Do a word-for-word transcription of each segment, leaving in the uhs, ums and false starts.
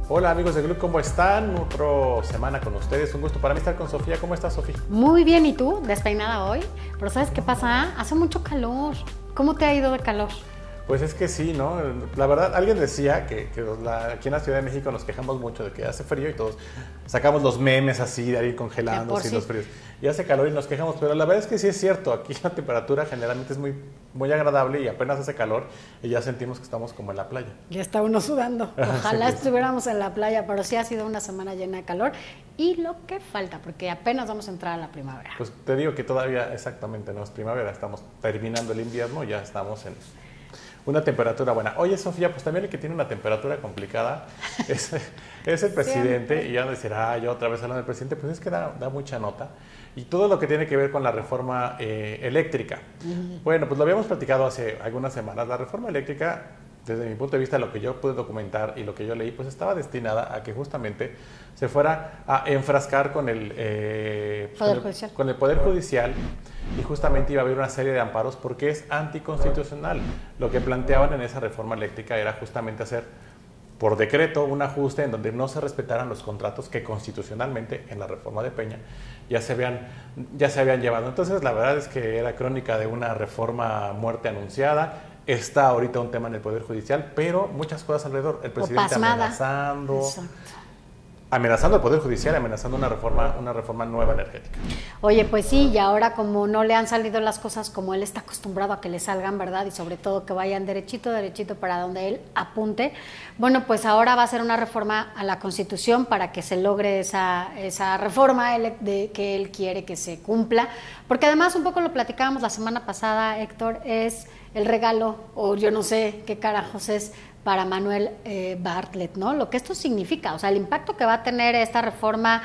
Hola amigos de Gluck, ¿cómo están? Otra semana con ustedes, un gusto para mí estar con Sofía. ¿Cómo estás, Sofía? Muy bien, ¿y tú? Despeinada hoy, pero ¿sabes qué pasa? Hace mucho calor. ¿Cómo te ha ido de calor? Pues es que sí, ¿no? La verdad, alguien decía que, que la, aquí en la Ciudad de México nos quejamos mucho de que hace frío y todos sacamos los memes así de ahí congelándose y los fríos. Y hace calor y nos quejamos, pero la verdad es que sí es cierto, aquí la temperatura generalmente es muy, muy agradable y apenas hace calor y ya sentimos que estamos como en la playa. Ya está uno sudando. Ojalá estuviéramos en la playa, pero sí ha sido una semana llena de calor y lo que falta, porque apenas vamos a entrar a la primavera. Pues te digo que todavía exactamente no es primavera, estamos terminando el invierno, ya estamos en una temperatura buena. Oye, Sofía, pues también el que tiene una temperatura complicada es, es el presidente. Siempre. Y ya van a decir, ah, yo otra vez hablando del presidente, pues es que da, da mucha nota. Y todo lo que tiene que ver con la reforma eh, eléctrica. Uh-huh. Bueno, pues lo habíamos platicado hace algunas semanas. La reforma eléctrica, desde mi punto de vista, lo que yo pude documentar y lo que yo leí, pues estaba destinada a que justamente se fuera a enfrascar con el, eh, Poder con, el, con el Poder Judicial y justamente iba a haber una serie de amparos porque es anticonstitucional. Lo que planteaban en esa reforma eléctrica era justamente hacer por decreto un ajuste en donde no se respetaran los contratos que constitucionalmente en la reforma de Peña ya se habían, ya se habían llevado. Entonces la verdad es que era crónica de una reforma muerte anunciada. Está ahorita un tema en el Poder Judicial, pero muchas cosas alrededor. El presidente amenazando, Exacto. amenazando al Poder Judicial, amenazando una reforma, una reforma nueva energética. Oye, pues sí, y ahora como no le han salido las cosas como él está acostumbrado a que le salgan, ¿verdad? Y sobre todo que vayan derechito, derechito para donde él apunte. Bueno, pues ahora va a ser una reforma a la Constitución para que se logre esa, esa reforma de, que él quiere que se cumpla. Porque además, un poco lo platicábamos la semana pasada, Héctor, es el regalo, o yo no sé qué carajos es, para Manuel eh, Bartlett, ¿no? Lo que esto significa, o sea, el impacto que va a tener esta reforma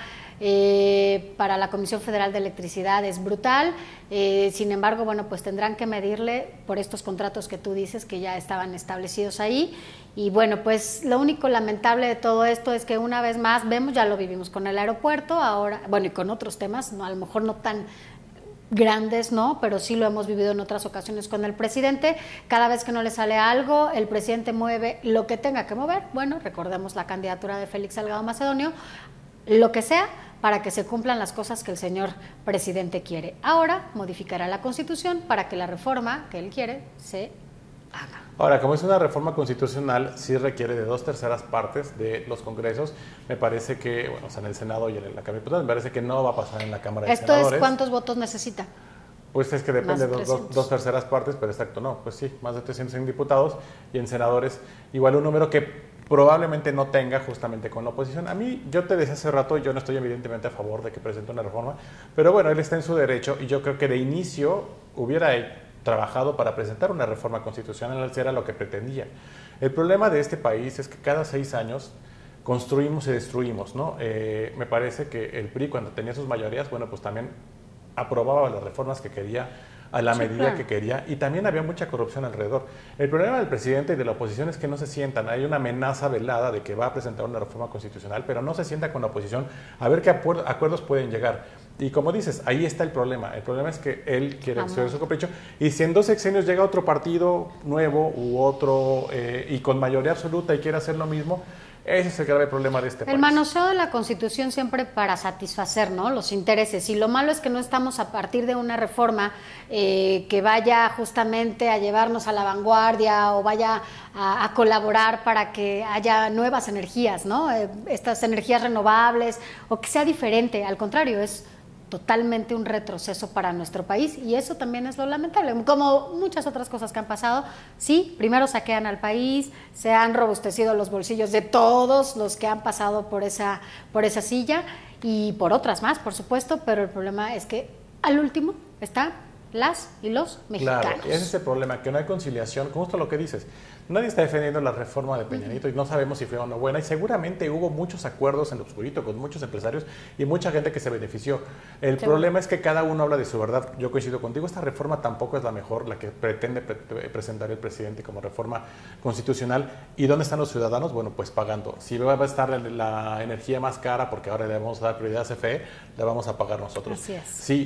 eh, para la Comisión Federal de Electricidad es brutal, eh, sin embargo, bueno, pues tendrán que medirle por estos contratos que tú dices que ya estaban establecidos ahí, y bueno, pues lo único lamentable de todo esto es que una vez más vemos, ya lo vivimos con el aeropuerto, ahora, bueno, y con otros temas, no, a lo mejor no tan grandes, ¿no? Pero sí lo hemos vivido en otras ocasiones con el presidente. Cada vez que no le sale algo, el presidente mueve lo que tenga que mover. Bueno, recordemos la candidatura de Félix Salgado Macedonio, lo que sea, para que se cumplan las cosas que el señor presidente quiere. Ahora modificará la Constitución para que la reforma que él quiere se haga. Ahora, como es una reforma constitucional, sí requiere de dos terceras partes de los congresos. Me parece que, bueno, o sea, en el Senado y en la Cámara de Diputados, me parece que no va a pasar en la Cámara de Senadores. ¿Esto es cuántos votos necesita? Pues es que depende de dos, dos, dos terceras partes, pero exacto, no, pues sí, más de trescientos en diputados y en senadores igual un número que probablemente no tenga justamente con la oposición. A mí, yo te decía hace rato, yo no estoy evidentemente a favor de que presente una reforma, pero bueno, él está en su derecho y yo creo que de inicio hubiera trabajado para presentar una reforma constitucional, era lo que pretendía. El problema de este país es que cada seis años construimos y destruimos, ¿no? Eh, me parece que el P R I cuando tenía sus mayorías, bueno, pues también aprobaba las reformas que quería a la sí, medida claro. que quería y también había mucha corrupción alrededor. El problema del presidente y de la oposición es que no se sientan, hay una amenaza velada de que va a presentar una reforma constitucional, pero no se sienta con la oposición a ver qué acuerdos pueden llegar. Y como dices, ahí está el problema. El problema es que él quiere hacer su capricho y si en dos sexenios llega otro partido nuevo u otro eh, y con mayoría absoluta y quiere hacer lo mismo, ese es el grave problema de este país. El manoseo de la Constitución siempre para satisfacer, ¿no?, los intereses. Y lo malo es que no estamos a partir de una reforma eh, que vaya justamente a llevarnos a la vanguardia o vaya a, a colaborar para que haya nuevas energías, ¿no? Eh, estas energías renovables o que sea diferente. Al contrario, es totalmente un retroceso para nuestro país y eso también es lo lamentable, como muchas otras cosas que han pasado. Sí, primero saquean al país, se han robustecido los bolsillos de todos los que han pasado por esa, por esa silla y por otras más, por supuesto, pero el problema es que al último está las y los mexicanos. Claro, ese es el problema, que no hay conciliación, con justo lo que dices. Nadie está defendiendo la reforma de Peña Nieto y no sabemos si fue o no buena y seguramente hubo muchos acuerdos en lo oscurito con muchos empresarios y mucha gente que se benefició. El sí, problema bueno. es que cada uno habla de su verdad. Yo coincido contigo, esta reforma tampoco es la mejor, la que pretende pre presentar el presidente como reforma constitucional. ¿Y dónde están los ciudadanos? Bueno, pues pagando. Si va a estar la energía más cara porque ahora le vamos a dar prioridad a C F E, la vamos a pagar nosotros. Así es. Sí.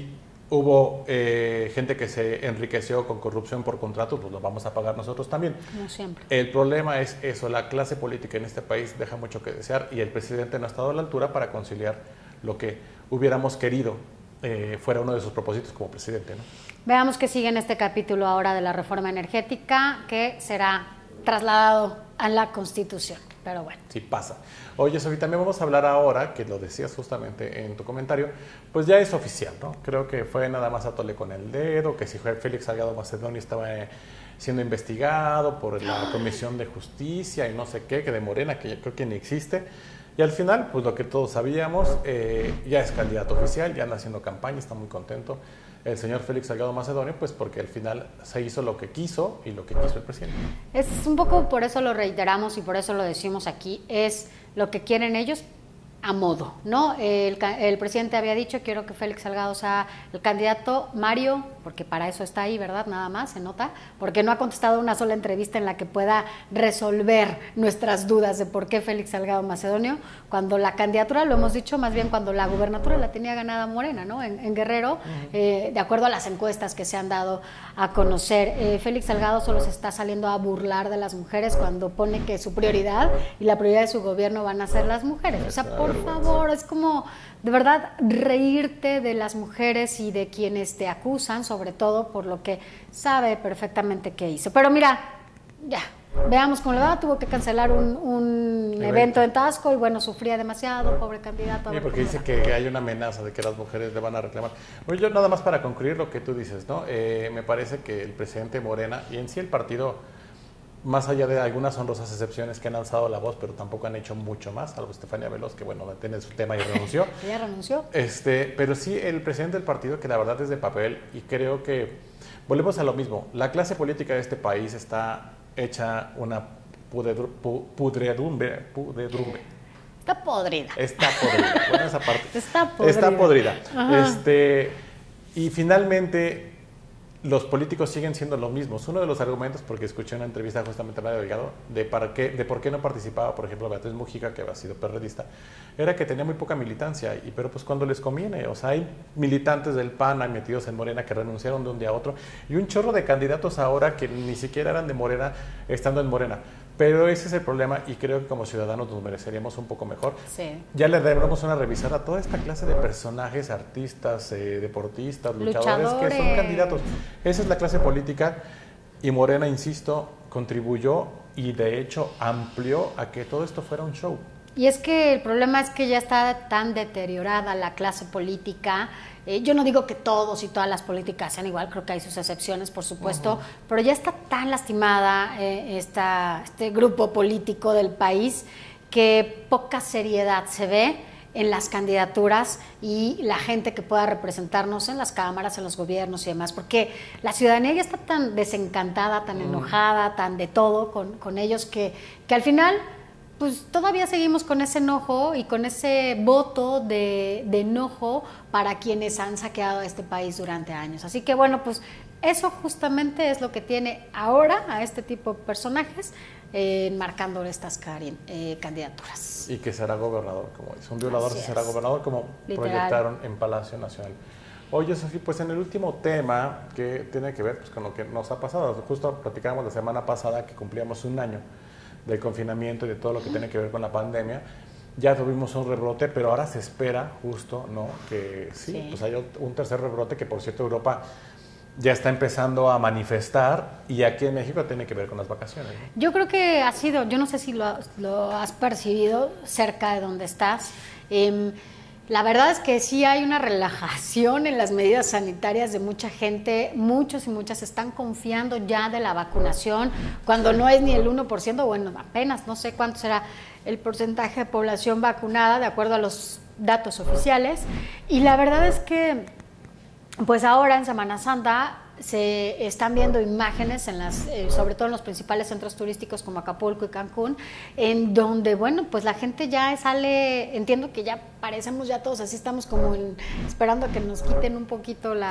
hubo eh, gente que se enriqueció con corrupción por contrato, pues lo vamos a pagar nosotros también. Como siempre. El problema es eso, la clase política en este país deja mucho que desear y el presidente no ha estado a la altura para conciliar lo que hubiéramos querido eh, fuera uno de sus propósitos como presidente, ¿no? Veamos qué sigue en este capítulo ahora de la reforma energética, que será trasladado a la Constitución, pero bueno. Sí pasa. Oye, Sofía, también vamos a hablar ahora, que lo decías justamente en tu comentario, pues ya es oficial, ¿no? Creo que fue nada más atole con el dedo, que si Félix Salgado Macedonio estaba eh, siendo investigado por la Comisión de Justicia y no sé qué, que de Morena, que yo creo que ni existe. Y al final, pues lo que todos sabíamos, eh, ya es candidato oficial, ya anda haciendo campaña, está muy contento el señor Félix Salgado Macedonio, pues porque al final se hizo lo que quiso y lo que quiso el presidente. Es un poco, por eso lo reiteramos y por eso lo decimos aquí, es lo que quieren ellos a modo, ¿no? El, el presidente había dicho, quiero que Félix Salgado sea el candidato. Mario, porque para eso está ahí, ¿verdad? Nada más, se nota, porque no ha contestado una sola entrevista en la que pueda resolver nuestras dudas de por qué Félix Salgado Macedonio, cuando la candidatura, lo hemos dicho, más bien cuando la gubernatura la tenía ganada Morena, ¿no? En, en Guerrero, uh-huh. eh, de acuerdo a las encuestas que se han dado a conocer, eh, Félix Salgado solo se está saliendo a burlar de las mujeres cuando pone que su prioridad y la prioridad de su gobierno van a ser las mujeres. O sea, por Por favor, es como de verdad reírte de las mujeres y de quienes te acusan, sobre todo por lo que sabe perfectamente que hizo. Pero mira, ya, veamos cómo le va. Tuvo que cancelar un, un evento. evento en Taxco y bueno, sufría demasiado, pobre candidato. Sí, porque dice que hay una amenaza de que las mujeres le van a reclamar. Bueno, yo nada más para concluir lo que tú dices, ¿no? Eh, me parece que el presidente Morena y en sí el partido, más allá de algunas honrosas excepciones que han alzado la voz, pero tampoco han hecho mucho más, salvo Estefanía Veloz, que bueno, tiene su tema y renunció. ¿Ella renunció? Este, pero sí, el presidente del partido, que la verdad es de papel, y creo que volvemos a lo mismo. La clase política de este país está hecha una pudredru, pu, pudredumbre, pudredumbre. Está podrida. Está podrida. Bueno, esa parte. Está podrida. Está podrida. Este, y finalmente, los políticos siguen siendo los mismos. Uno de los argumentos, porque escuché una entrevista justamente a Mario Delgado, de, para qué, de por qué no participaba, por ejemplo, Beatriz Mujica, que había sido perredista, era que tenía muy poca militancia, y, pero pues cuando les conviene, o sea, hay militantes del P A N, hay metidos en Morena, que renunciaron de un día a otro, y un chorro de candidatos ahora que ni siquiera eran de Morena, estando en Morena. Pero ese es el problema y creo que como ciudadanos nos mereceríamos un poco mejor. Sí. Ya le daremos una revisada a toda esta clase de personajes, artistas, eh, deportistas, luchadores, luchadores que son candidatos. Esa es la clase política y Morena, insisto, contribuyó y de hecho amplió a que todo esto fuera un show. Y es que el problema es que ya está tan deteriorada la clase política. Eh, yo no digo que todos y todas las políticas sean igual, creo que hay sus excepciones, por supuesto, uh-huh. pero ya está tan lastimada eh, esta, este grupo político del país que poca seriedad se ve en las candidaturas y la gente que pueda representarnos en las cámaras, en los gobiernos y demás, porque la ciudadanía ya está tan desencantada, tan uh-huh. enojada, tan de todo con, con ellos que, que al final pues todavía seguimos con ese enojo y con ese voto de, de enojo para quienes han saqueado a este país durante años. Así que bueno, pues eso justamente es lo que tiene ahora a este tipo de personajes eh, marcando estas eh, candidaturas. Y que será gobernador, como dice. Un violador sí será gobernador, como literal proyectaron en Palacio Nacional. Oye, Sofía, pues en el último tema que tiene que ver pues, con lo que nos ha pasado, justo platicábamos la semana pasada que cumplíamos un año del confinamiento y de todo lo que tiene que ver con la pandemia, ya tuvimos un rebrote, pero ahora se espera justo, ¿no? Que sí, sí, pues haya un tercer rebrote que por cierto Europa ya está empezando a manifestar y aquí en México tiene que ver con las vacaciones, ¿no? Yo creo que ha sido, yo no sé si lo, lo has percibido cerca de donde estás, eh, la verdad es que sí hay una relajación en las medidas sanitarias de mucha gente, muchos y muchas están confiando ya de la vacunación, cuando no es ni el uno por ciento, bueno, apenas, no sé cuánto será el porcentaje de población vacunada de acuerdo a los datos oficiales, y la verdad es que pues ahora en Semana Santa se están viendo imágenes en las, eh, sobre todo en los principales centros turísticos como Acapulco y Cancún, en donde, bueno, pues la gente ya sale, entiendo que ya parecemos ya todos así, estamos como en, esperando a que nos quiten un poquito la,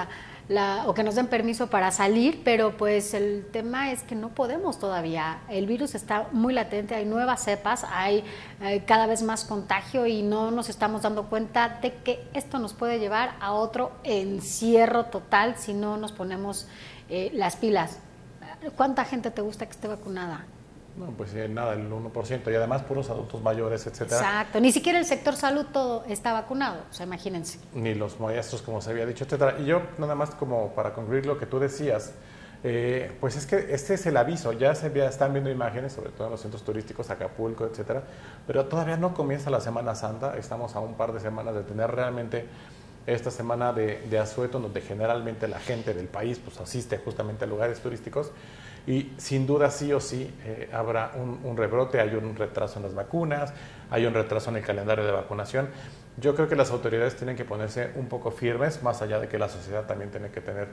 la, o que nos den permiso para salir, pero pues el tema es que no podemos todavía. El virus está muy latente, hay nuevas cepas, hay eh, cada vez más contagio y no nos estamos dando cuenta de que esto nos puede llevar a otro encierro total si no nos ponemos eh, las pilas. ¿Cuánta gente te gusta que esté vacunada? No, pues eh, nada, el uno por ciento, y además puros adultos mayores, etcétera. Exacto, ni siquiera el sector salud todo está vacunado, o sea, imagínense. Ni los maestros, como se había dicho, etcétera. Y yo, nada más como para concluir lo que tú decías, eh, pues es que este es el aviso, ya se ya están viendo imágenes, sobre todo en los centros turísticos, Acapulco, etcétera, pero todavía no comienza la Semana Santa, estamos a un par de semanas de tener realmente esta semana de, de asueto, donde generalmente la gente del país pues asiste justamente a lugares turísticos, y sin duda sí o sí eh, habrá un, un rebrote, hay un retraso en las vacunas, hay un retraso en el calendario de vacunación. Yo creo que las autoridades tienen que ponerse un poco firmes, más allá de que la sociedad también tiene que tener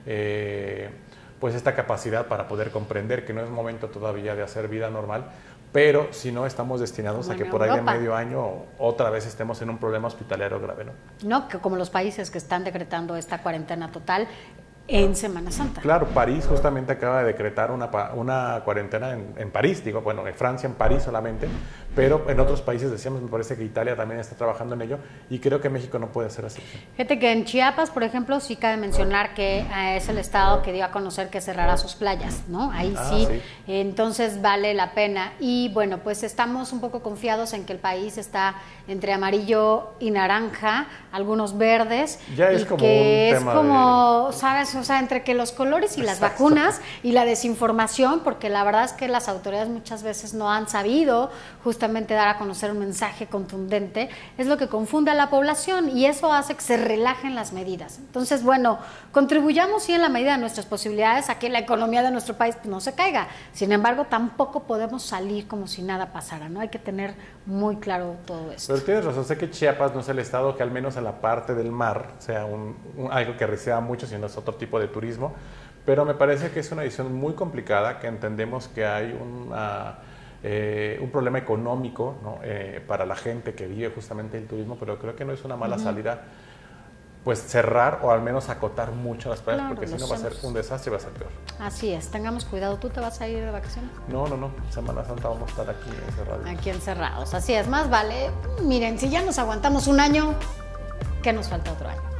eh, pues esta capacidad para poder comprender que no es momento todavía de hacer vida normal, pero si no estamos destinados como a que por ahí de medio año otra vez estemos en un problema hospitalario grave, ¿no? No, que como los países que están decretando esta cuarentena total en Semana Santa. Claro, París justamente acaba de decretar una, una cuarentena en, en París, digo, bueno, en Francia, en París solamente, pero en otros países, decíamos, me parece que Italia también está trabajando en ello, y creo que México no puede ser así. Fíjate que en Chiapas, por ejemplo, sí cabe mencionar que eh, es el estado que dio a conocer que cerrará sus playas, ¿no? Ahí ah, sí, sí, entonces vale la pena. Y bueno, pues estamos un poco confiados en que el país está entre amarillo y naranja, algunos verdes, ya es y como que un es tema como, de... ¿sabes? O sea, entre que los colores y las Exacto. vacunas y la desinformación, porque la verdad es que las autoridades muchas veces no han sabido justamente dar a conocer un mensaje contundente, es lo que confunde a la población y eso hace que se relajen las medidas. Entonces, bueno, contribuyamos sí en la medida de nuestras posibilidades a que la economía de nuestro país no se caiga. Sin embargo, tampoco podemos salir como si nada pasara, ¿no? Hay que tener muy claro todo esto. Pero tienes razón, sé que Chiapas no es el estado que al menos en la parte del mar sea un, un, algo que reciba mucho, sino es otro tipo de turismo, pero me parece que es una decisión muy complicada, que entendemos que hay una, eh, un problema económico, ¿no? eh, para la gente que vive justamente el turismo, pero creo que no es una mala uh-huh. salida pues cerrar o al menos acotar mucho las playas, claro, porque si no va a ser un desastre y va a ser peor. Así es, tengamos cuidado. ¿Tú te vas a ir de vacaciones? No, no, no, Semana Santa vamos a estar aquí encerrados. Aquí encerrados, así es, más vale, miren, si ya nos aguantamos un año, ¿qué nos falta otro año?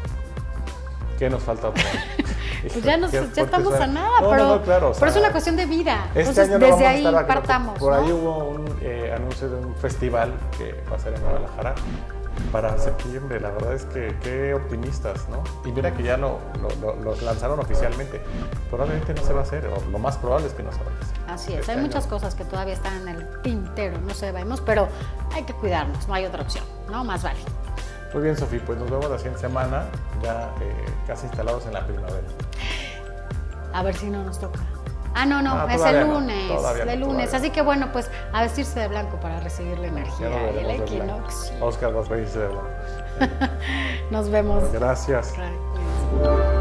¿Qué nos falta otro año? Pues ya, nos, ya estamos a nada, no, pero, no, no, claro, o sea, pero es una cuestión de vida. Este Entonces, año no desde vamos ahí a estar aquí, partamos. Por, por ¿no? ahí hubo un eh, anuncio de un festival que va a ser en Guadalajara para septiembre. La verdad es que qué optimistas, ¿no? Y mira que ya lo, lo, lo, lo lanzaron oficialmente. Probablemente no se va a hacer, o lo más probable es que no se vaya a hacer. Así es, este hay año. muchas cosas que todavía están en el tintero, no sabemos, pero hay que cuidarnos, no hay otra opción, ¿no? Más vale. Muy bien, Sofía, pues nos vemos la siguiente semana, ya eh, casi instalados en la primavera. A ver si no nos toca. Ah, no, no, ah, es el lunes, no, todavía el no, lunes. Todavía. Así que bueno, pues a vestirse de blanco para recibir la energía y el equinoccio. Oscar, vas a vestirse de blanco. Nos vemos. Gracias. Gracias.